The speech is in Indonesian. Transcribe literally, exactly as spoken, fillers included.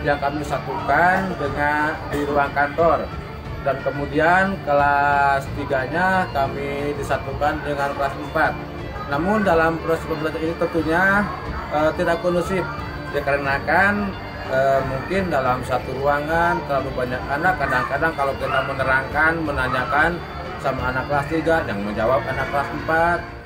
yang kami satukan dengan di ruang kantor. Dan kemudian kelas tiga-nya kami disatukan dengan kelas empat. Namun dalam proses pembelajaran ini tentunya eh, tidak kondusif, dikarenakan eh, mungkin dalam satu ruangan terlalu banyak anak. Kadang-kadang kalau kita menerangkan, menanyakan sama anak kelas tiga yang menjawab anak kelas empat,